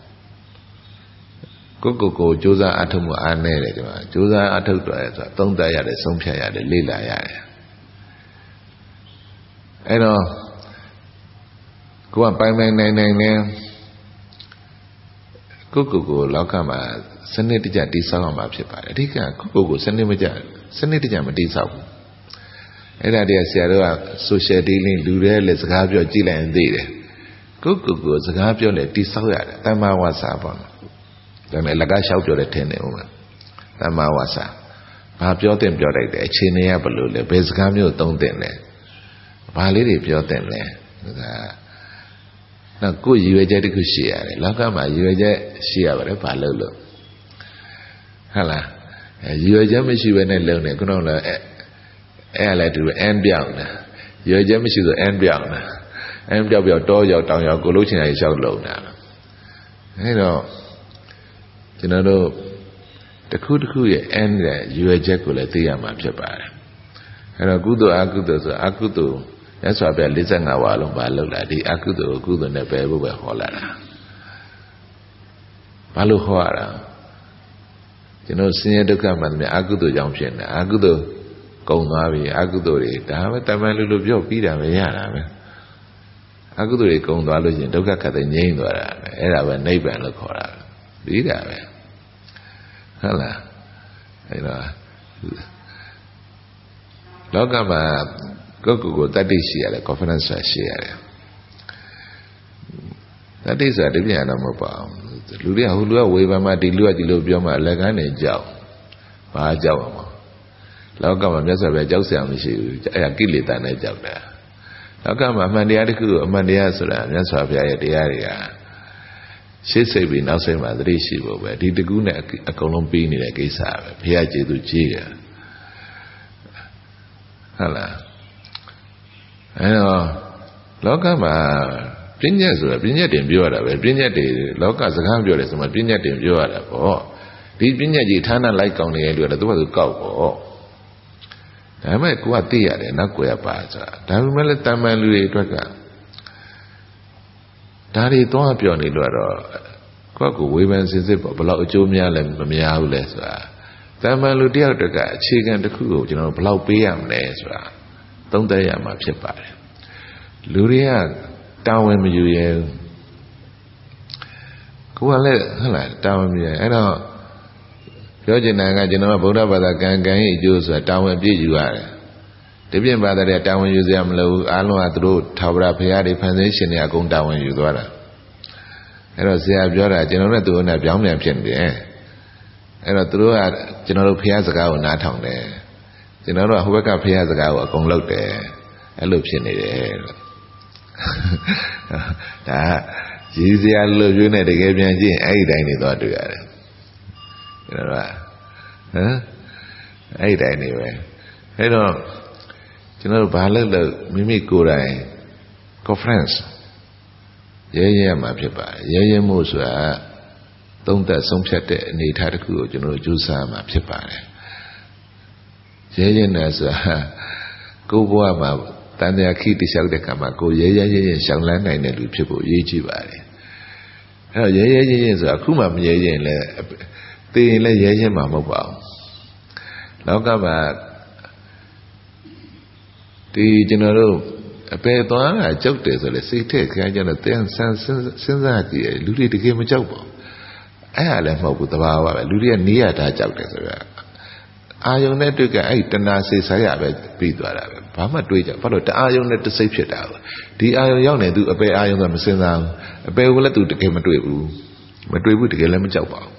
S1: ကိုကြိုးစားအထုတ်မှုအားနည်းတယ်ဒီမှာကြိုးစားအထုတ်တယ်ဆိုတာသုံးသပ်ရတယ်ဆုံးဖြတ်ရတယ်လေ့လာရတယ်အဲ့တော့ကိုယ်ကပိုင်နိုင်နေကိုလောကမှာစနစ်တကျတည်ဆောက်ရမှာဖြစ်ပါတယ်အဓိကကိုစနစ်တကျမတည်ဆောက်ဘူးအဲ့ဒါတည်းဆရာတို့က social dealing လူတွေလည်းစကားပြောကြည့်လိုက်ရင်သိတယ်ကိုစကားပြောလေတည်ဆောက်ရတယ်တမ္မာဝါစာပေါ့ဒါပေမဲ့လက်ကလျှောက်ပြောတယ်ထင်တယ်ဟုတ်လားတမ္မာဝါစာဘာပြောတင်ပြောလိုက်တယ်အခြေအနေကဘယ်လိုလဲဘယ်စကားမျိုးသုံးတင်လဲဘာလေးတွေပြောတင်လဲဒါနောက်ကိုရည်ရွယ်ချက်တစ်ခုရှိရတယ်လောကမှာရည်ရွယ်ချက်ရှိရပါတယ်ဘာလို့လို့ဟုတ်လားရည်ရွယ်ချက်မရှိဘဲနဲ့လုံနေခုနကလည်းအဲ့လည်းသူအန်ပြောင်းတာရည်ရွယ်ချက်မရှိဆိုအန်ပြောင်းတာအန်ပြောင်းတောရောက်တောင်ရောက်ကိုလို့ချင်ရလျှောက်လုံတာအဲ့တော့ကျွန်တော်တို့တစ်ခုရဲ့အန်ရဲ့ရည်ရွယ်ချက်ကိုလည်းသိရမှာဖြစ်ပါတယ်အဲ့တော့ကုသိုလ်အကုသိုလ်ဆိုအကုသိုလ်ရသော်ပြ45ဝါလုံးပါလောက်လာဒီအကုသိုလ်ကုသိုလ်နဲ့ပဲဖို့ပဲဟောလာတာဘာလို့ဟောရတာကျွန်တော်ဆင်းရဲဒုက္ခမှန်တယ်အကုသိုလ်ကြောင့်ဖြစ်နေတာအကုသိုလ်ကုန်သွားပြီအကုသိုလ်တွေဒါပဲတမန်လူပြောပြီးတာပဲရတာပဲအကုသိုလ်တွေကုန်သွားလို့ရှိရင်ဒုက္ခခတ်တဲ့ငြိမ်းသွားတာပဲအဲ့ဒါပဲနိဗ္ဗာန်လို့ခေါ်တာပြီးတာပဲဟုတ်လားအဲ့တော့လောကမှာကိုတတ္တိရှိရတယ် confidence ရှိရတယ်တတ္တိဆိုတာဒီပြန်တော့မဟုတ်ပါဘူးလူတွေကဟိုလူကဝေဖန်မှဒီလူကဒီလိုပြောမှလက်ကန်းနေကြောက်ဘာကြောက်အောင်လောကမှာမြတ်စွာဘုရားကြောက်စရာမရှိဘူးအဲ့ဒါကိလေသာနဲ့ကြောက်တာလောကမှာအမှန်တရားတစ်ခုကိုအမှန်တရားဆိုတာမြတ်စွာဘုရားရဲ့တရားတွေကရှေ့စိတ်ပြီးနောက်စိတ်မှာသတိရှိဖို့ပဲဒီတကူနဲ့အကုန်လုံးပြီးနေတဲ့ကိစ္စပဲဘုရားကျေးဇူးကြီးတယ်ဟုတ်လားအဲ့တော့လောကမှာပညာဆိုတာပညာတင်ပြောရတာပဲပညာတွေလောကစကားပြောတယ်ဆိုမှပညာတင်ပြောရတာပေါ့ဒီပညာကြီးဌာနလိုက်ကောင်းနေရလို့သူကသူကောက်ပေါ့ဒါပေမဲ့ကိုကသိရတယ်နောက်ကိုရပါဆိုတာဒါပေမဲ့လည်းတမန်လူတွေအတွက်ကဒါတွေတော့ပြောနေလို့တော့ကိုကဝေဖန်စစ်စစ်ပေါ့ဘယ်လောက်အကျိုးများလဲမများဘူးလဲဆိုတာတမန်လူတယောက်တက်ကအခြေခံတစ်ခုကိုကျွန်တော်ဘယ်လောက်ပေးရမလဲဆိုတာသုံးသပ်ရမှာဖြစ်ပါတယ်လူတွေကတာဝန်မယူရဲဘူးကိုကလည်းဟုတ်လားတာဝန်မယူရဲအဲ့တော့ပြောချင်တာကကျွန်တော်ကဗုဒ္ဓဘာသာကံရဲ့အကျိုးဆိုတာတာဝန်ပြည့်ယူရတယ်ဒီပြင်ဘာသာတွေတာဝန်ယူစရာမလိုဘူးအားလုံးကသူတို့ထာဝရဘုရားတွေဖန်ဆင်းရှင်တွေအကုန်တာဝန်ယူသွားတာအဲ့တော့ဆရာပြောတာကျွန်တော်တို့သူတို့နဲ့ပြောင်းပြန်ဖြစ်နေတယ်အဲ့တော့သူတို့ကကျွန်တော်တို့ဘုရားစကားကိုနားထောင်တယ်ကျွန်တော်တို့ကဟိုဘက်ကဘုရားစကားကိုအကုန်လုပ်တယ်အဲ့လိုဖြစ်နေတယ်လို့ဒါရည်စရာလို့ပြောနေတကယ်ပြန်ကြည့်ရင်အဲ့ဒီတိုင်းနေသွားတွေ့ရတယ်ကျွန်တော်ကအဲ့ဒီတိုင်းနေပဲအဲ့တော့ကျွန်တော်တို့ဘာလို့မိမိကိုယ်တိုင် conference ရဲမှာဖြစ်ပါတယ်ရဲမှုဆိုတာသုံးသက်ဆုံးဖြတ်တဲ့အနေအထားတစ်ခုကိုကျွန်တော်တို့ကြိုးစားမှာဖြစ်ပါတယ်ရဲနေဆိုတာကိုယ်ဘဝမှာတတန်တရားခိတိလျှောက်တဲ့ခါမှာကိုရဲရဲရဲရဲရှောင်လန်းနိုင်တဲ့လူဖြစ်ဖို့အရေးကြီးပါတယ်အဲ့တော့ရဲရဲရဲရဲဆိုတာအခုမှမရဲရင်လည်းသိရင်လည်းရဲရင်မှမဟုတ်ပါဘူးလောကမှာဒီကျွန်တော်တို့အပေသွားတာကြောက်တယ်ဆိုလေစိတ်ထက်ခိုင်းကြတော့တရားဆန်းစဉ်းစားကြည့်ရလူတွေတကယ်မကြောက်ပါဘူးအဲ့ဒါလည်းမဟုတ်ဘူးတဘာဝပဲလူတွေကနေရတာကြောက်တယ်ဆိုတာအာယုံနဲ့တွေ့ကြအဲ့တဏှာစိတ်ဆိုင်ရပဲပြီးသွားတာပဲဘာမှတွေးကြဘာလို့တအာယုံနဲ့တစိတ်ဖြစ်တာပဲဒီအာယုံရောက်နေသူအပေအာယုံကမစင်စားဘူးအပေကလည်းသူတကယ်မတွေ့ဘူးတကယ်လည်းမကြောက်ပါဘူး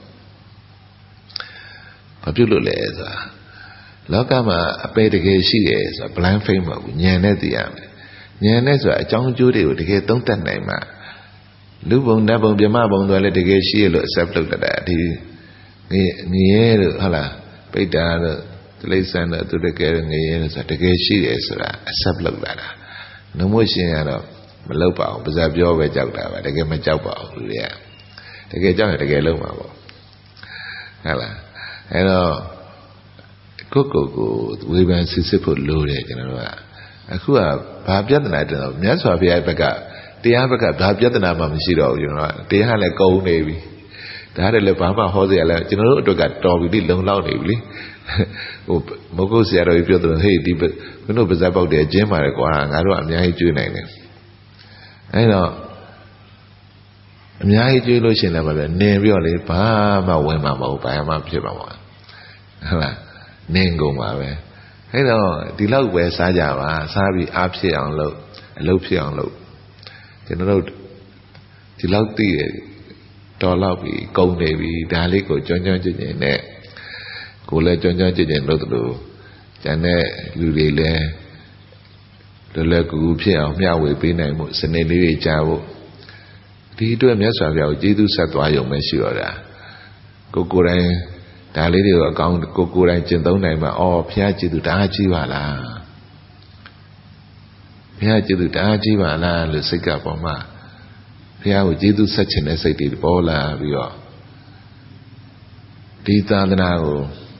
S1: ဘာဖြစ်လို့လဲဆိုတာလောကမှာအပေတကယ်ရှိတယ်ဆိုတာ blind faith မဟုတ်ဘူးဉာဏ်နဲ့သိရမယ်ဉာဏ်နဲ့ဆိုတာအကြောင်းအကျိုးတွေကိုတကယ်သုံးသပ်နိုင်မှလူဘုံဓာတ်ဘုံပြမဘုံတွေလည်းတကယ်ရှိရလို့ accept လုပ်တတ်တာဒီငရဲလို့ဟုတ်လားပိတ္တာတို့တိလိษံတို့သူတကယ်ငရဲလို့ဆိုတာတကယ်ရှိတယ်ဆိုတာ accept လုပ်လာတာနှမို့ရှင်ကတော့မလုပ်ပါဘူးပါဇာပြောပဲကြောက်တာပါတကယ်မကြောက်ပါဘူးလူတွေကတကယ်ကြောက်ရင်တကယ်လုံးမှာပေါ့ဟုတ်လားအဲ့တော့ကိုဝေဖန်စစ်ဖို့လိုတယ်ကျွန်တော်တို့ကအခုကဘာပြဿနာတင်တော့မြတ်စွာဘုရားဘက်ကတရားဘက်ကဘာပြဿနာမှမရှိတော့ဘူးကျွန်တော်ကတရားလည်းကုန်းနေပြီဒါတွေလည်းဘာမှဟောစရာလည်းကျွန်တော်တို့အတွက်ကတော်ပြီလုံလောက်နေပြီလေဟိုမဟုတ်ဘူးဆရာတော်ကြီးပြောတယ်ဟေးဒီဘုန်းတို့ပါဇက်ပေါက်တယ်ကျင်းပါတယ်ကွာငါတို့ကအများကြီးကျွေးနိုင်တယ်အဲ့တော့အများကြီးကျွေးလို့ရှိရင်လည်းပဲနင်ပြောလေဘာမှဝင်မှာမဟုတ်ဘာမှဖြစ်မှာမဟုတ်ဟုတ်လားနင်ကုန်ပါပဲအဲ့တော့ဒီလောက်ပဲစားကြပါစားပြီးအားဖြစ်အောင်လုပ်အလုပ်ဖြစ်အောင်လုပ်ကျွန်တော်တို့ဒီလောက်သိရတော်လောက်ပြီကုန်နေပြီဒါလေးကိုကြွကြွကြင်ကြင်နဲ့ကိုလည်းကြွကြွကြင်ကြင်လုပ်သလိုကျန်တဲ့လူတွေလည်းလည်းကူဖြစ်အောင်မျှဝေပေးနိုင်မှုစနစ်လေးတွေကြားဖို့ဒီအတွက်မြတ်စွာဘုရားကိုကျေးဇူးဆက်သွားရုံပဲရှိတော့တာကိုယ်တိုင်ဒါလေးတွေကိုအကောင်းကိုယ်တိုင်ကျင့်သုံးနိုင်မှာအော်ဘုရားကျေးဇူးတအားကြီးပါလားဘုရားကျေးဇူးတအားကြီးပါလားလို့စိတ်ကပေါ်မှာဘုရားကိုကျေးဇူးဆက်ခြင်းတဲ့စိတ်တွေပေါ်လာပြီးတော့ဒီသာသနာကို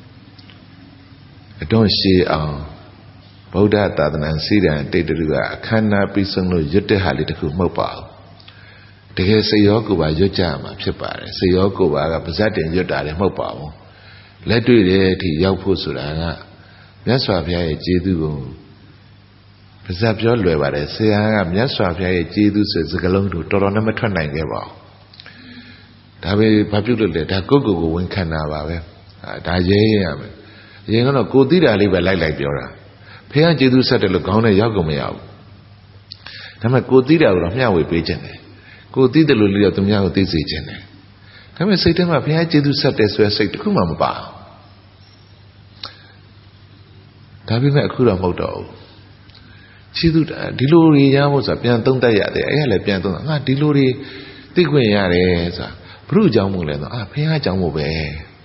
S1: အတော့ရှေးအောင်ဗုဒ္ဓသာသနာစီရန်တိတ်တူကအခမ်းအနားပြီးဆုံးလို့ရွတ်တဲ့ဟာလေးတခုမဟုတ်ပါဘူးတကယ်စိတ်ရောကိုယ်ပါရွတ်ကြမှာဖြစ်ပါတယ်စိတ်ရောကိုယ်ပါကပါဇက်တင်ရွတ်တာလည်းမဟုတ်ပါဘူးလက်တွေ့တဲ့အထိရောက်ဖို့ဆိုတာကမြတ်စွာဘုရားရဲ့ကျေးဇူးကိုပါဇက်ပြောလွယ်ပါတယ်ဆရာကမြတ်စွာဘုရားရဲ့ကျေးဇူးဆိုစကားလုံးတို့တော်တော်နဲ့မထွက်နိုင်ခဲ့ပါဘူးဒါပဲဘာဖြစ်လို့လဲဒါကိုယ့်ကိုယ်ကိုဝန်ခံတာပါပဲဒါရဲရမယ်ရင်ကတော့ကိုသိတာလေးပဲလိုက်ပြောတာဘုရားကျေးဇူးဆက်တယ်လို့ခေါင်းနဲ့ရောက်ကုန်မရဘူးဒါပေမဲ့ကိုသိတာကိုတော့မျှဝေပေးခြင်းတယ်ကိုသိတယ်လို့လည်းသူများကိုသိစေခြင်းတယ်ဒါပေမဲ့စိတ်ထဲမှာဘုရားကျေးဇူးဆက်တယ်ဆိုတဲ့စိတ်တခုမှမပါဘူးဒါပေမဲ့အခုတော့မဟုတ်တော့ဘူးကျေးဇူးဒီလိုတွေရဖို့ဆိုတာပြန်သုံးတတ်ရတယ်အဲ့ဒါလည်းပြန်သုံးတာငါဒီလိုတွေသိခွင့်ရတယ်ဆိုတာဘုရုအကြောင်းမို့လဲဆိုဘုရားအကြောင်းမို့ပဲ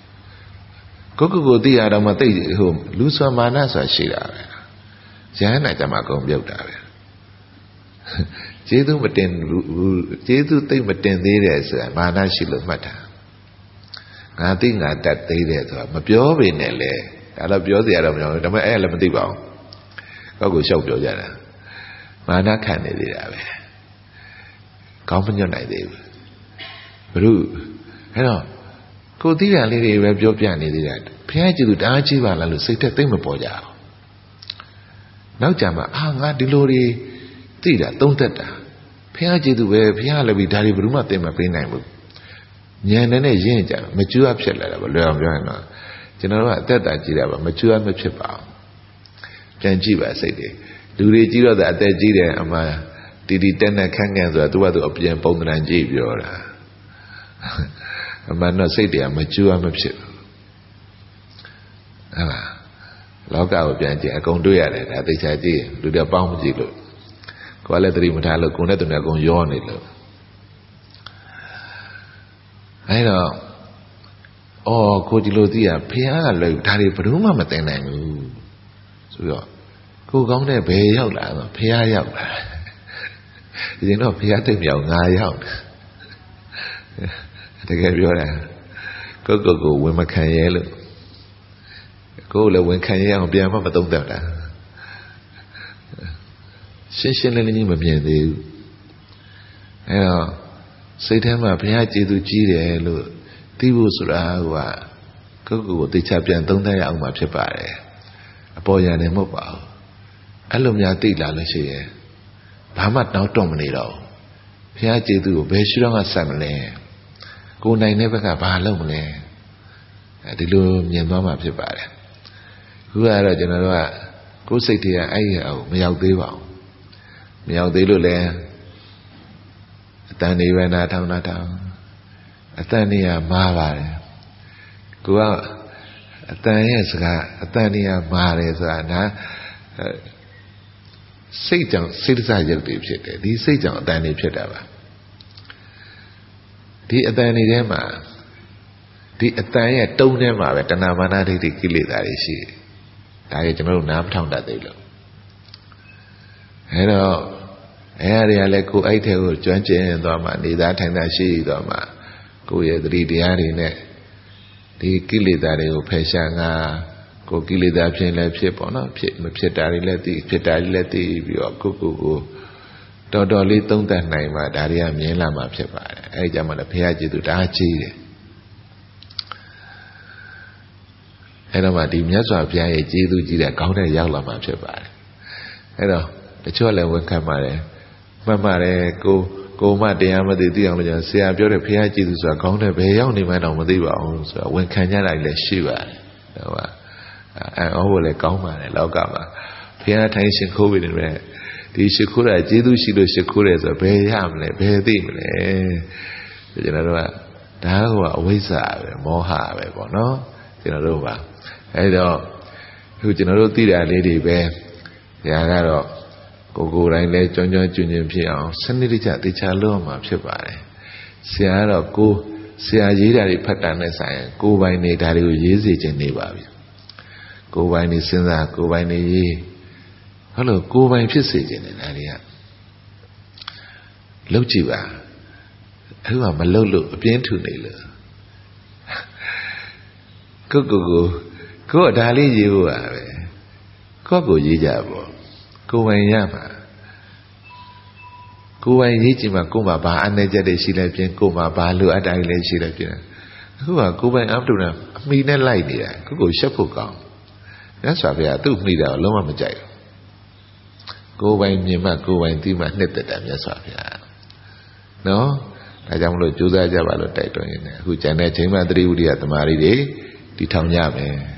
S1: ကိုသိရတော့မှသိဟိုလူစွာမာနဆိုတာရှိတာပဲရဟန္တာကြမှာကုန်ပြုတ်တာပဲကျေးဇူးမတင်ကျေးဇူးသိမတင်သေးတယ်ဆိုတာမာနရှိလို့မှတ်တာငါသိငါတတ်သေးတယ်ဆိုတာမပြောပေနဲ့လေဒါတော့ပြောစရာတော့မလိုဘူးဒါပေမဲ့အဲ့လည်းမသိပါဘူးကိုယ့်ကိုရှောက်ပြောကြတာမာနခံနေသေးတာပဲကောင်းမညွတ်နိုင်သေးဘူးဘုရုအဲ့တော့ကိုသိတာလေးတွေပဲပြောပြနေသေးတာဘုရားကျေးဇူးတအားကြီးပါလားလို့စိတ်ထက်သိမ့်မပေါ်ကြဘူးနောက်ကြမှာငါဒီလိုတွေသိတာသုံးသက်တာဘုရားကျေးဇူးပဲဘုရားလည်းပြီးဒါတွေဘယ်သူမှသိမပေးနိုင်ဘူးဉာဏ်နဲ့ရင့်ကြမကျွတ်ဖြစ်လာတာပဲလွယ်အောင်ပြောရင်တော့ကျွန်တော်တို့ကအသက်တာကြီးတာပါမကျွတ်မဖြစ်ပါဘူးပြန်ကြည့်ပါစိတ်တွေလူတွေကြီးတော့အသက်ကြီးတယ်အမှတီတက်နဲ့ခန့်ခန့်ဆိုတာသူကသူအပြင်ပုံသဏ္ဍာန်ကြည့်ပြောတာအမှန်တော့စိတ်တွေကမကျွတ်မဖြစ်ဘူးဟုတ်လားလောကကိုပြန်ကြည့်အကုန်တွေ့ရတယ်ဒါသိချာကြည့်လူတွေပေါင်းမကြည့်လို့ကိုယ်လည်းသတိမထားလို့ကိုယ်နဲ့သူနဲ့အကုန်ရောနေလို့အဲဒါကိုဒီလိုသိရဖះကလွယ်ဒါတွေဘယ်သူမှမသိနိုင်ဘူးဆိုတော့ကိုကောင်းတဲ့ဘယ်ရောက်လာတော့ဖះရောက်လာဒီရင်တော့ဖះတိတ်မြောက်ငါရောက်တကယ်ပြောတာကိုဝင်မခံရဲလို့ကိုလည်းဝင်ခံရအောင်ပြန်မှမသုံးတတ်တာရှင်းရှင်းလင်းလင်းကြီးမမြင်သေးဘူးအဲတော့စိတ်ထဲမှာဘုရားကျေးဇူးကြီးတယ်လို့သိဖို့ဆိုတာကကိုယ့်ကိုယ်သိချပြန်သုံးသပ်ရအောင်မှာဖြစ်ပါတယ်အပေါ်ရနေမဟုတ်ပါဘူးအဲ့လိုများသိလာလို့ရှိရင်ဘာမှတောင်းတမနေတော့ဘုရားကျေးဇူးကိုဘယ်ရှိတော့ကဆက်မလဲကိုယ်နိုင်တဲ့ဘက်ကဘာလုပ်မလဲဒီလိုမြင်သွားမှာဖြစ်ပါတယ်ခုကတော့ကျွန်တော်တို့ကကိုယ်စိတ်တွေကအဲ့ရအောင်မရောက်သေးပါဘူးမရောက်သေးလို့လည်းအတန်နေပဲနာထောင်းနာထောင်းအတန်နေရမာပါတယ်ကိုကအတန်ရဲ့စကားအတန်နေရမာတယ်ဆိုတာနာစိတ်ကြောင့်စိတ်တစရုပ်တွေဖြစ်တယ်ဒီစိတ်ကြောင့်အတန်နေဖြစ်တာပါဒီအတန်နေထဲမှာဒီအတန်ရဲ့တုံးထဲမှာပဲတဏှာမာနဒိဋ္ဌိကိလေသာတွေရှိတယ်ဒါကြီးကျွန်တော်တို့နားမထောင်တတ်သေးလို့အဲတော့အဲ့ဒီကလည်းကိုယ်အဲ့ထဲကိုကျွမ်းကျင်သွားမှနေသားထိုင်တာရှိသွားမှကိုယ့်ရဲ့သတိတရားတွေနဲ့ဒီကိလေသာတွေကိုဖယ်ရှားငါကိုကိလေသာဖြစ်လည်းဖြစ်ပေါ့နော်ဖြစ်မဖြစ်တာတွေလည်းသိဖြစ်တာတွေလည်းသိပြီးတော့ကိုတော်တော်လေးသုံးသပ်နိုင်မှဒါတွေကမြင်လာမှဖြစ်ပါတယ်အဲ့ဒီကြမှာလည်းဘုရားကျေးဇူးတအားကြီးတယ်အဲ့တော့မှဒီမြတ်စွာဘုရားရဲ့ကျေးဇူးကြီးတဲ့ကောင်းတဲ့ရောက်လာမှဖြစ်ပါတယ်အဲ့တော့တချို့လည်းဝန်ခံပါတယ်မှတ်ပါတယ်ကိုမတရားမသိအောင်လို့ကျွန်တော်ဆရာပြောတဲ့ဘုရားကျေးဇူးဆိုတာကောင်းတဲ့ဘယ်ရောက်နေမှတော့မသိပါဘူးဆိုတာဝန်ခံကြတာလည်းရှိပါတယ်ဟုတ်ပါအော်လည်းကောင်းပါတယ်လောကမှာဘုရားထိုင်ရှင်ခိုးပြီးတယ်ဒီရှိခိုးတာကျေးဇူးရှိလို့ရှိခိုးတယ်ဆိုတော့ဘယ်ရမလဲဘယ်သိမလဲကျွန်တော်တို့ကဒါကအဝိဇ္ဇာပဲမောဟပဲပေါ့နော်ကျွန်တော်တို့ပါအဲ့တော့ခုကျွန်တော်တို့သိတာလေးတွေပဲညာကတော့ကိုယ်တိုင်းလည်းကြွကျွမ်းကျင်ဖြစ်အောင်စနစ်တကျသေချာလုပ်မှာဖြစ်ပါတယ်ဆရာကတော့ဆရာရေးတာတွေဖတ်တာနဲ့ဆိုင်ကိုယ်ပိုင်နေဒါတွေကိုရေးစေခြင်းနေပါပြီကိုယ်ပိုင်နေစဉ်းစားကိုယ်ပိုင်နေရေးဟုတ်လို့ကိုယ်ပိုင်ဖြစ်စေခြင်းနဲ့ဒါတွေကလှုပ်ကြည့်ပါအခုကမလှုပ်လို့အပြင်းထူနေလို့ကိုယ်ဒါလေးရေးဖို့ပါပဲကိုရေးကြပေါ့ကိုယ်ပိုင်ရမှာကိုယ်ပိုင်ရေးကြည့်မှာကိုယ်မှာဘာအနေချက်တွေရှိလဲပြင်ကိုယ်မှာဘာလိုအပ်တာတွေလည်းရှိလဲပြင်အခုကကိုယ်ပိုင်အပ္ပဒုနာအမိနဲ့လိုက်နေတာကိုရှက်ဖို့ကောင်းမြတ်စွာဘုရားသူ့မိတာကိုလုံးဝမကြိုက်ဘူးကိုယ်ပိုင်မြင်မှကိုယ်ပိုင်သိမှနှစ်သက်တာမြတ်စွာဘုရားနော်ဒါကြောင့်မလို့ကြိုးစားကြပါလို့တိုက်တွန်းနေတယ်အခုကျန်တဲ့ချိန်မှသတိဝိရိယသမာဓိတွေတည်ထောင်ကြမယ်